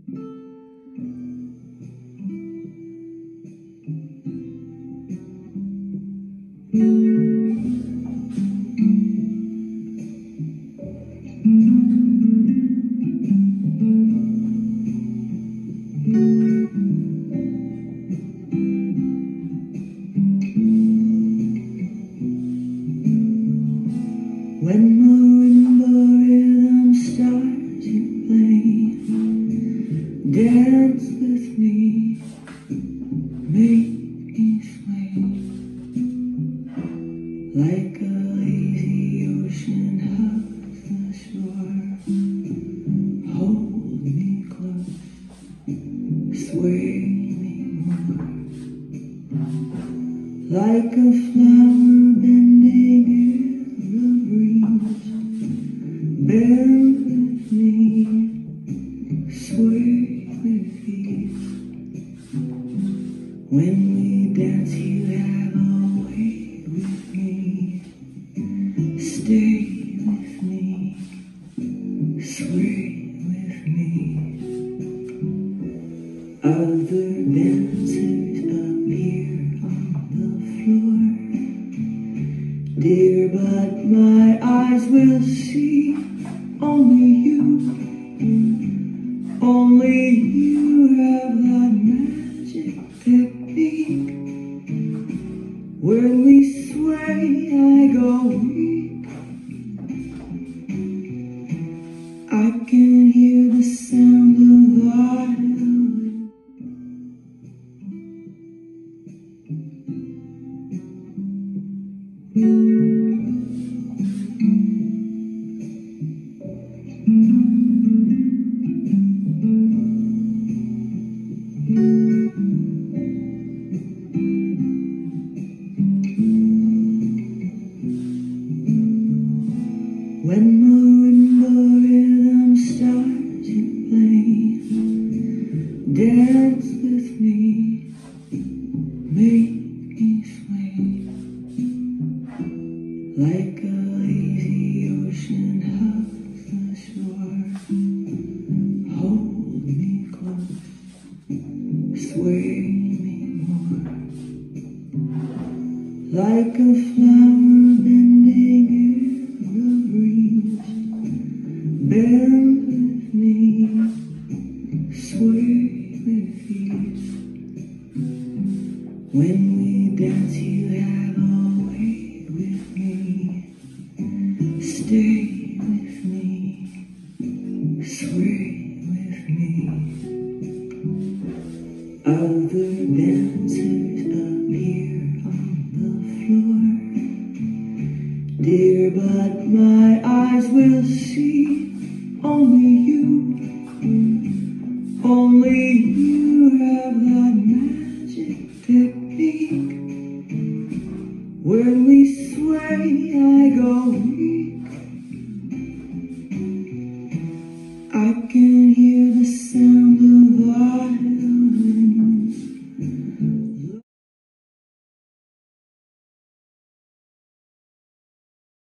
When marimba rhythm starts to play, dance with me, make me sway, like a lazy ocean hugs the shore. Hold me close, sway me more, like a flower bending in the breeze. Bend with me, sway with ease. When we dance, you have a way with me. Stay with me, sway with me. Other dancers appear on the floor, dear, but my eyes will see only you. Only you have that magic technique. When we sway, I go weak. I can hear the sound of violin. When marimba rhythm starts to play, dance with me, make me sway, like a lazy ocean hugs the shore. Hold me close, sway me more, like a flower bending in the breeze. Bend with me, sway with ease. When we dance, you have a way with me. Stay with me, sway with me. Other dancers appear on the floor, dear, but my eyes will see only you. Only you have that magic technique. When we sway, I go weak. I can hear the sound